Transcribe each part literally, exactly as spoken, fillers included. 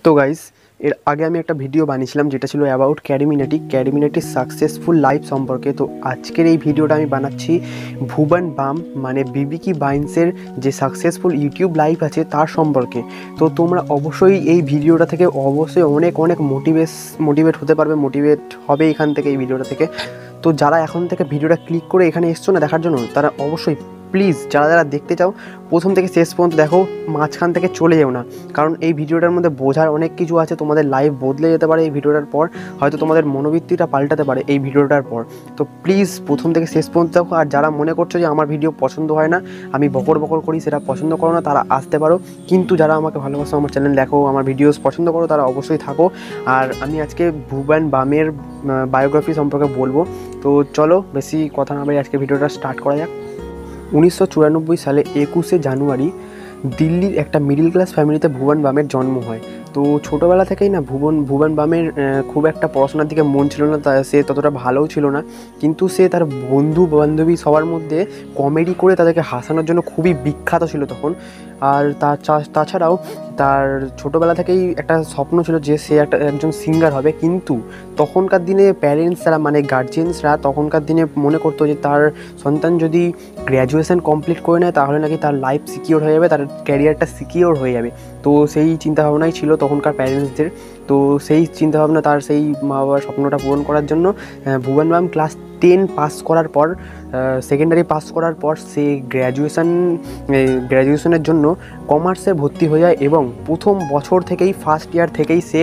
তো গাইস এর আগে আমি একটা ভিডিও বানিয়েছিলাম যেটা ছিল অ্যাবাউট ক্যারিমিনাটি ক্যারিমিনাটির সাকসেসফুল লাইফ সম্পর্কে। তো আজকের এই ভিডিওটা আমি বানাচ্ছি ভুবন বাম মানে বিবিকি বাইন্সের যে সাকসেসফুল ইউটিউব লাইফ আছে তার সম্পর্কে। তো তোমরা অবশ্যই এই ভিডিওটা থেকে অবশ্যই অনেক অনেক মোটিভেস মোটিভেট হতে পারবে, মোটিভেট হবে এখান থেকে, এই ভিডিওটা থেকে। তো যারা এখন থেকে ভিডিওটা ক্লিক করে এখানে এসছো না দেখার জন্য, তারা অবশ্যই প্লিজ যারা যারা দেখতে চাও প্রথম থেকে শেষ পর্যন্ত দেখো, মাঝখান থেকে চলে যেও না। কারণ এই ভিডিওটার মধ্যে বোঝার অনেক কিছু আছে, তোমাদের লাইফ বদলে যেতে পারে এই ভিডিওটার পর, হয়তো তোমাদের মনোবৃত্তিটা পাল্টাতে পারে এই ভিডিওটার পর। তো প্লিজ প্রথম থেকে শেষ পর্যন্ত দেখো। আর যারা মনে করছো যে আমার ভিডিও পছন্দ হয় না, আমি বকর বকর করি, সেটা পছন্দ করো না, তারা আসতে পারো। কিন্তু যারা আমাকে ভালোবাসো, আমার চ্যানেল দেখো, আমার ভিডিওস পছন্দ করো, তারা অবশ্যই থাকো। আর আমি আজকে ভুবন বামের বায়োগ্রাফি সম্পর্কে বলবো। তো চলো বেশি কথা না বলে আজকে ভিডিওটা স্টার্ট করা যাক। উনিশশো চুরানব্বই সালে একুশে জানুয়ারি দিল্লির একটা মিডিল ক্লাস ফ্যামিলিতে ভুবন বামের জন্ম হয়। তো ছোটোবেলা থেকেই না ভুবন ভুবন বামের খুব একটা পড়াশোনার দিকে মন ছিল না, তা সে ততটা ভালোও ছিল না। কিন্তু সে তার বন্ধু বান্ধবী সবার মধ্যে কমেডি করে তাদেরকে হাসানোর জন্য খুবই বিখ্যাত ছিল তখন। আর তা তাছাড়াও তার ছোটোবেলা থেকেই একটা স্বপ্ন ছিল যে সে একটা একজন সিঙ্গার হবে। কিন্তু তখনকার দিনে প্যারেন্টসরা মানে গার্জিয়ানসরা তখনকার দিনে মনে করতো যে তার সন্তান যদি গ্র্যাজুয়েশন কমপ্লিট করে নেয় তাহলে নাকি তার লাইফ সিকিওর হয়ে যাবে, তার ক্যারিয়ারটা সিকিওর হয়ে যাবে। তো সেই চিন্তাভাবনাই ছিল তখনকার প্যারেন্টসদের। তো সেই চিন্তাভাবনা, তার সেই মা বাবার স্বপ্নটা পূরণ করার জন্য ভুবন বাম ক্লাস টেন পাস করার পর, সেকেন্ডারি পাস করার পর সে গ্র্যাজুয়েশন গ্র্যাজুয়েশনের জন্য কমার্সে ভর্তি হয়ে যায়। এবং প্রথম বছর থেকেই, ফার্স্ট ইয়ার থেকেই সে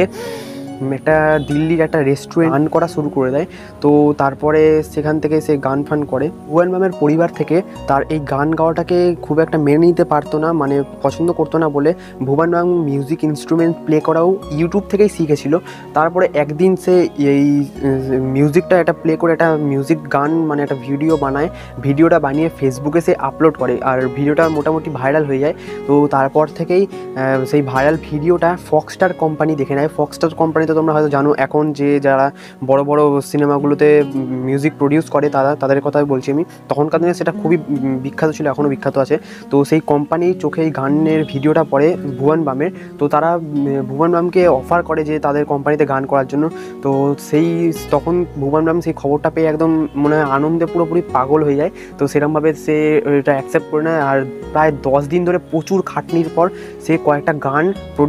একটা দিল্লির একটা রেস্টুরেন্ট রান করা শুরু করে দেয়। তো তারপরে সেখান থেকে সে গান ফান করে। ভুবন বামের পরিবার থেকে তার এই গান গাওয়াটাকে খুব একটা মেনে নিতে পারতো না, মানে পছন্দ করতো না বলে Bhuvan Bam music instrument play করাও ইউটিউব থেকেই শিখেছিল। তারপরে একদিন সে এই মিউজিকটা একটা প্লে করে একটা মিউজিক গান মানে একটা ভিডিও বানায়। ভিডিওটা বানিয়ে ফেসবুকে সে আপলোড করে, আর ভিডিওটা মোটামুটি ভাইরাল হয়ে যায়। তো তারপর থেকেই সেই ভাইরাল ভিডিওটা ফক্সস্টার কোম্পানি দেখে নেয়। ফক্সস্টার কোম্পানি তো তোমরা হয়তো জানো, এখন যে যারা বড় বড় সিনেমাগুলোতে মিউজিক প্রডিউস করে তারা, তাদের কথাই বলছি আমি। তখনকার দিনে সেটা খুবই বিখ্যাত ছিল, এখনও বিখ্যাত আছে। তো সেই কোম্পানি চোখে এই গানের ভিডিওটা পড়ে ভুবন বামের। তো তারা ভুবন বামকে অফার করে যে তাদের কোম্পানিতে গান করার জন্য। তো সেই তখন ভুবন বাম সেই খবরটা পেয়ে একদম মনে হয় আনন্দে পুরোপুরি পাগল হয়ে যায়। তো সেরকমভাবে সে এটা অ্যাকসেপ্ট করে নেয়। আর প্রায় দশ দিন ধরে প্রচুর খাটনির পর সে কয়েকটা গান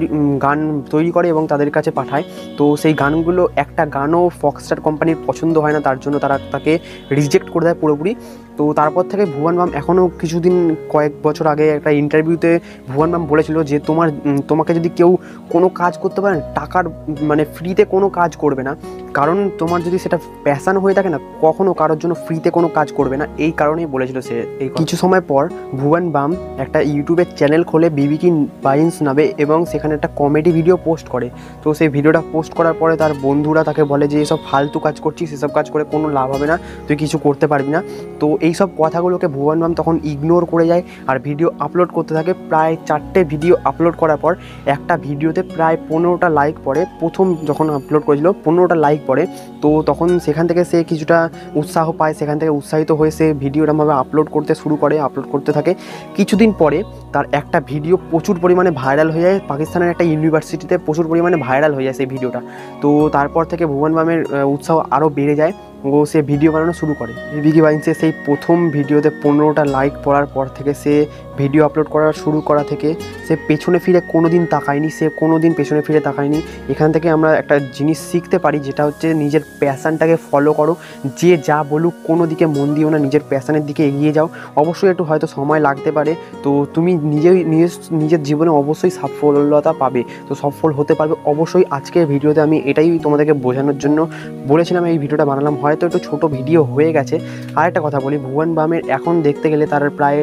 গান তৈরি করে এবং তাদের কাছে পাঠায়। তো সেই গানগুলো একটা গানও ফক্সস্টার কোম্পানির পছন্দ হয় না, তার জন্য তারা তাকে রিজেক্ট করে দেয় পুরোপুরি। তো তারপর থেকে ভুবন বাম এখনও কিছুদিন কয়েক বছর আগে একটা ইন্টারভিউতে ভুবন বাম বলেছিল যে তোমার তোমাকে যদি কেউ কোনো কাজ করতে পারে, টাকার মানে ফ্রিতে কোনো কাজ করবে না, কারণ তোমার যদি সেটা প্যাশান হয়ে থাকে না, কখনও কারোর জন্য ফ্রিতে কোনো কাজ করবে না। এই কারণেই বলেছিল সে। এই কিছু সময় পর ভুবন বাম একটা ইউটিউবের চ্যানেল খোলে বিবিকি বাইন্স নামে, এবং সেখানে একটা কমেডি ভিডিও পোস্ট করে। তো সেই ভিডিওটা পোস্ট করার পরে তার বন্ধুরা তাকে বলে যে এসব ফালতু কাজ করছিস, এসব কাজ করে কোনো লাভ হবে না, তুই কিছু করতে পারবি না। তো এইসব কথাগুলোকে ভুবন বাম তখন ইগনোর করে যায় আর ভিডিও আপলোড করতে থাকে। প্রায় চারটে ভিডিও আপলোড করার পর একটা ভিডিওতে প্রায় পনেরোটা লাইক পড়ে। প্রথম যখন আপলোড করেছিল পনেরোটা লাইক পড়ে। তো তখন সেখান থেকে সে কিছুটা উৎসাহ পায়, সেখান থেকে উৎসাহিত হয়ে সে ভিডিওটাভাবে আপলোড করতে শুরু করে, আপলোড করতে থাকে। কিছুদিন পরে তার একটা ভিডিও প্রচুর পরিমাণে ভাইরাল হয়ে যায়, পাকিস্তানের একটা ইউনিভার্সিটিতে প্রচুর পরিমাণে ভাইরাল হয়ে যায় সেই ভিডিওটা। তো তারপর থেকে ভুবন বামের উৎসাহ আরও বেড়ে যায়, ও সে ভিডিও বানানো শুরু করে। বিবিকি বাইন্সে সেই প্রথম ভিডিওতে পনেরোটা লাইক পড়ার পর থেকে সে ভিডিও আপলোড করা শুরু করা থেকে সে পেছনে ফিরে কোনো দিন তাকায়নি, সে কোনো দিন পেছনে ফিরে তাকায়নি। এখান থেকে আমরা একটা জিনিস শিখতে পারি, যেটা হচ্ছে নিজের প্যাশানটাকে ফলো করো। যে যা বলুক কোনো দিকে মন দিও না, নিজের প্যাশানের দিকে এগিয়ে যাও। অবশ্যই একটু হয়তো সময় লাগতে পারে, তো তুমি নিজেই নিজের নিজের জীবনে অবশ্যই সাফল্যতা পাবে, তো সফল হতে পারবে অবশ্যই। আজকের ভিডিওতে আমি এটাই তোমাদেরকে বোঝানোর জন্য বলেছিলাম, এই ভিডিওটা বানালাম। হয়তো একটু ছোটো ভিডিও হয়ে গেছে। আর একটা কথা বলি, ভুবন বামের এখন দেখতে গেলে তার প্রায়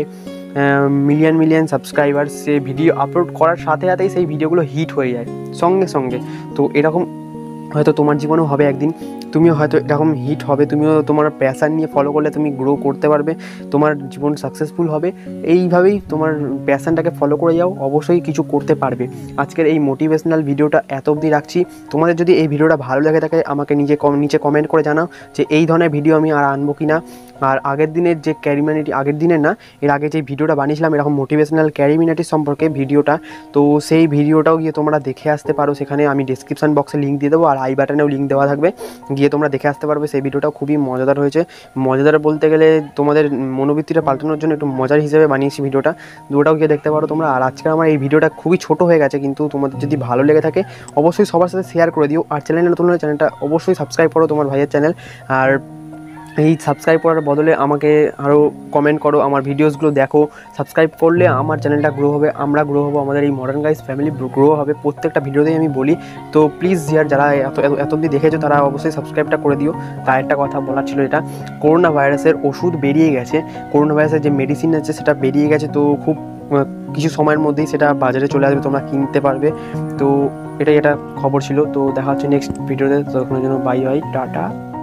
মিলিয়ন মিলিয়ন সাবস্ক্রাইবার। সে ভিডিও আপলোড করার সাথে সাথেই সেই ভিডিওগুলো হিট হয়ে যায় সঙ্গে সঙ্গে। তো এরকম হয়তো তোমার জীবনেও হবে একদিন, তুমিও হয়তো এরকম হিট হবে, তুমিও তোমার প্যাশান নিয়ে ফলো করলে তুমি গ্রো করতে পারবে, তোমার জীবন সাকসেসফুল হবে। এইভাবেই তোমার প্যাশানটাকে ফলো করে যাও, অবশ্যই কিছু করতে পারবে। আজকের এই মোটিভেশনাল ভিডিওটা এত অবধি রাখছি। তোমাদের যদি এই ভিডিওটা ভালো লাগে থাকে আমাকে নিজে নিচে কমেন্ট করে জানাও যে এই ধরনের ভিডিও আমি আর আনবো কি না। আর আগের দিনের যে ক্যারিমিনাটি, আগের দিনের না এর আগে যে ভিডিওটা বানিয়েছিলাম এরকম মোটিভেশনাল ক্যারিমিনাটি সম্পর্কে ভিডিওটা, তো সেই ভিডিওটাও গিয়ে তোমরা দেখে আসতে পারো। সেখানে আমি ডিসক্রিপশান বক্সে লিঙ্ক দিয়ে দেবো আর আই বাটনেও লিঙ্ক দেওয়া থাকবে, গিয়ে তোমরা দেখে আসতে পারবে। সেই ভিডিওটাও খুবই মজাদার হয়েছে। মজাদার বলতে গেলে তোমাদের মনোবৃত্তিটা পাল্টানোর জন্য একটু মজার হিসেবে বানিয়েছি ভিডিওটা, দুটোটাও গিয়ে দেখতে পারো তোমরা। আর আজকে আমার এই ভিডিওটা খুবই ছোট হয়ে গেছে, কিন্তু তোমাদের যদি ভালো লেগে থাকে অবশ্যই সবার সাথে শেয়ার করে দিও। আর চ্যানেলে নতুন হলে চ্যানেলটা অবশ্যই সাবস্ক্রাইব করো, তোমার ভাইয়ের চ্যানেল। আর এই সাবস্ক্রাইব করার বদলে আমাকে আরও কমেন্ট করো, আমার ভিডিওসগুলো দেখো। সাবস্ক্রাইব করলে আমার চ্যানেলটা গ্রো হবে, আমরা গ্রো হবো, আমাদের এই মডার্ন গাইজ ফ্যামিলি গ্রো হবে। প্রত্যেকটা ভিডিওতেই আমি বলি। তো প্লিজ ইয়ার যারা এত এত অবধি দেখেছো তারা অবশ্যই সাবস্ক্রাইবটা করে দিও। তার একটা কথা বলার ছিল, এটা করোনা ভাইরাসের ওষুধ বেরিয়ে গেছে, করোনা ভাইরাসের যে মেডিসিন আছে সেটা বেরিয়ে গেছে। তো খুব কিছু সময়ের মধ্যেই সেটা বাজারে চলে আসবে, তোমরা কিনতে পারবে। তো এটাই একটা খবর ছিল। তো দেখা হচ্ছে নেক্সট ভিডিওতে, ততক্ষণের জন্য বাই বাই, টাটা।